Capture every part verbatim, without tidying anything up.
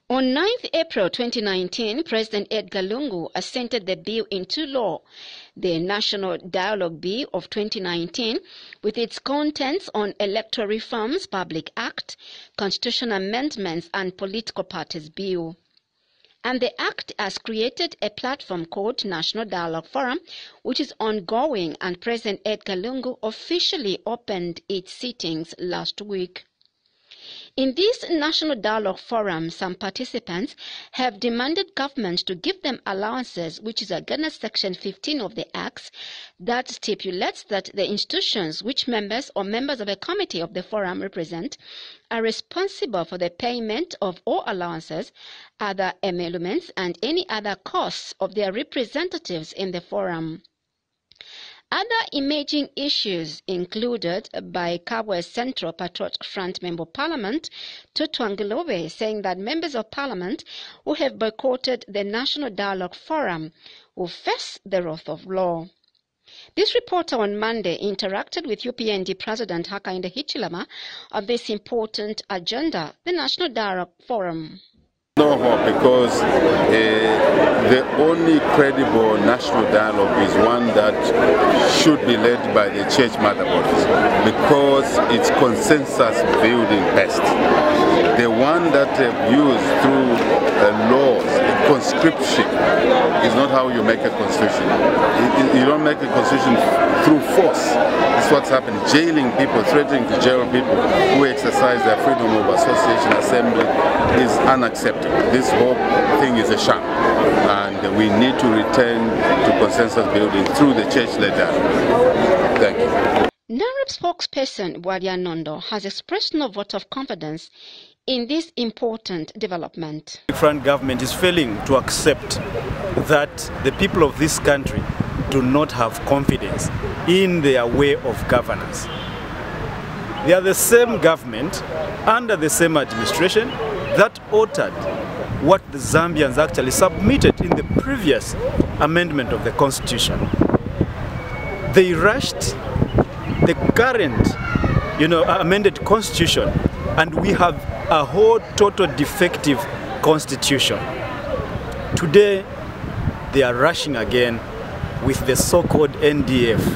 On ninth April twenty nineteen, President Edgar Lungu assented the bill into law, the National Dialogue Bill of twenty nineteen, with its contents on Electoral Reforms Public Act, Constitutional Amendments and Political Parties Bill. And the act has created a platform called National Dialogue Forum, which is ongoing, and President Edgar Lungu officially opened its sittings last week. In this National Dialogue Forum, some participants have demanded government to give them allowances, which is against Section fifteen of the Act that stipulates that the institutions which members or members of a committee of the forum represent are responsible for the payment of all allowances, other emoluments, and any other costs of their representatives in the forum. Other emerging issues included by Kabwe Central Patriotic Front Member of Parliament, Tutu Angulobe, saying that members of Parliament who have boycotted the National Dialogue Forum will face the wrath of law. This reporter on Monday interacted with U P N D President Hakainde Hichilema on this important agenda, the National Dialogue Forum. No hope, because uh, the only credible national dialogue is one that should be led by the church mother bodies, because it's consensus building best. The one that uh, used through uh, laws, conscription, is not how you make a constitution. You, you don't make a constitution through force. That's what's happened. Jailing people, threatening to jail people who exercise their freedom of association, assembly is unacceptable. This whole thing is a sham, and we need to return to consensus building through the church-led dialogue. Thank you. NAREP spokesperson Bwalia Nondo has expressed no vote of confidence in this important development. The front government is failing to accept that the people of this country do not have confidence in their way of governance. They are the same government under the same administration that altered what the Zambians actually submitted in the previous amendment of the Constitution. They rushed the current, you know, amended Constitution, and we have a whole total defective Constitution. Today, they are rushing again with the so-called N D F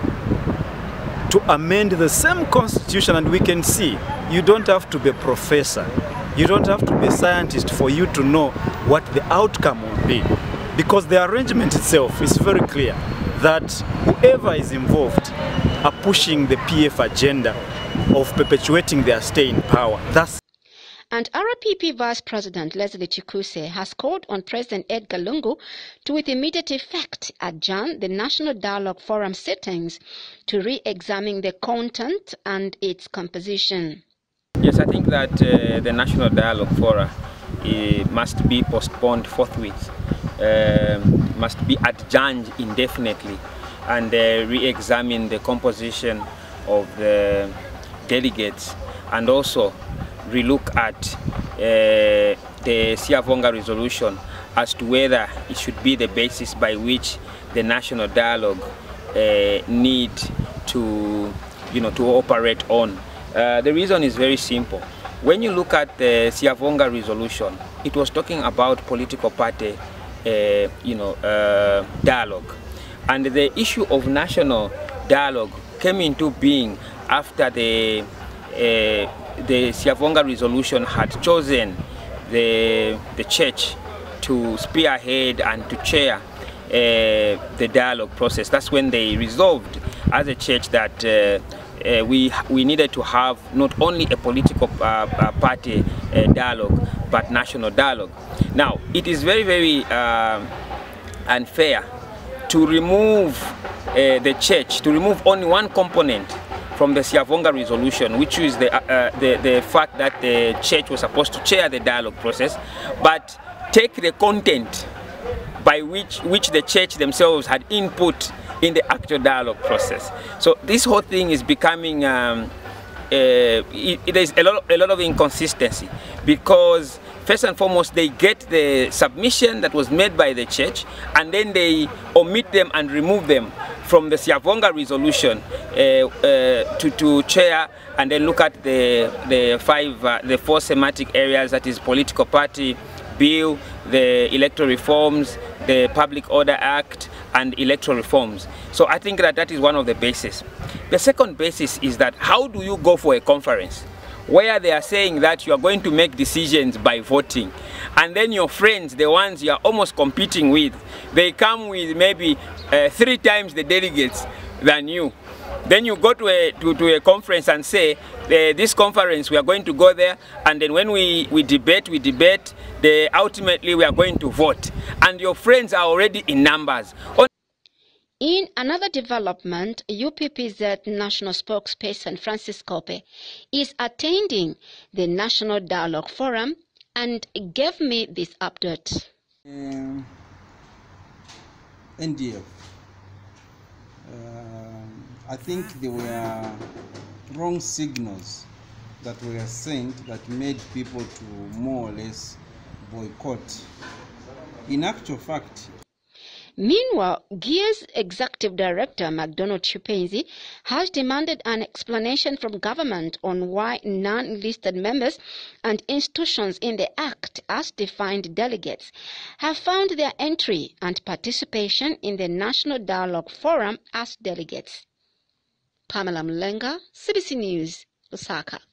to amend the same Constitution, and we can see you don't have to be a professor. You don't have to be a scientist for you to know what the outcome will be, because the arrangement itself is very clear that whoever is involved are pushing the P F agenda of perpetuating their stay in power. That's And R P P Vice President Leslie Chikuse has called on President Edgar Lungu to, with immediate effect, adjourn the National Dialogue Forum sittings to re-examine the content and its composition. Yes, I think that uh, the National Dialogue Forum uh, must be postponed forthwith, uh, must be adjourned indefinitely, and uh, re-examine the composition of the delegates, and also relook at uh, the Siavonga resolution as to whether it should be the basis by which the national dialogue uh, need to, you know, to operate on. Uh, the reason is very simple. When you look at the Siavonga resolution, it was talking about political party, uh, you know, uh, dialogue, and the issue of national dialogue came into being after the uh, the Siavonga resolution had chosen the, the church to spearhead and to chair uh, the dialogue process. That's when they resolved as a church that uh, uh, we, we needed to have not only a political uh, uh, party uh, dialogue, but national dialogue. Now, it is very, very uh, unfair to remove uh, the church, to remove only one component from the Siavonga resolution, which is the, uh, the, the fact that the church was supposed to chair the dialogue process, but take the content by which, which the church themselves had input in the actual dialogue process. So this whole thing is becoming, um, uh, it, it is a lot, a lot of inconsistency, because first and foremost, they get the submission that was made by the church, and then they omit them and remove them from the Siavonga resolution uh, uh, to, to chair and then look at the, the five, uh, the four thematic areas, that is political party, bill, the electoral reforms, the Public Order Act, and electoral reforms. So I think that that is one of the bases. The second basis is that how do you go for a conference where they are saying that you are going to make decisions by voting, and then your friends, the ones you are almost competing with, they come with maybe uh, three times the delegates than you. Then you go to a, to, to a conference and say, uh, this conference, we are going to go there, and then when we, we debate, we debate, the, ultimately we are going to vote. And your friends are already in numbers. On In another development, U P P Z national spokesperson Francis Kope is attending the National Dialogue Forum and gave me this update. Um, N D F. Uh, I think there were wrong signals that were sent that made people to more or less boycott. In actual fact, Meanwhile, GEAR's Executive Director McDonald Chupenzi has demanded an explanation from government on why non-listed members and institutions in the Act as defined delegates have found their entry and participation in the National Dialogue Forum as delegates. Pamela Mlenga, C B C News, Lusaka.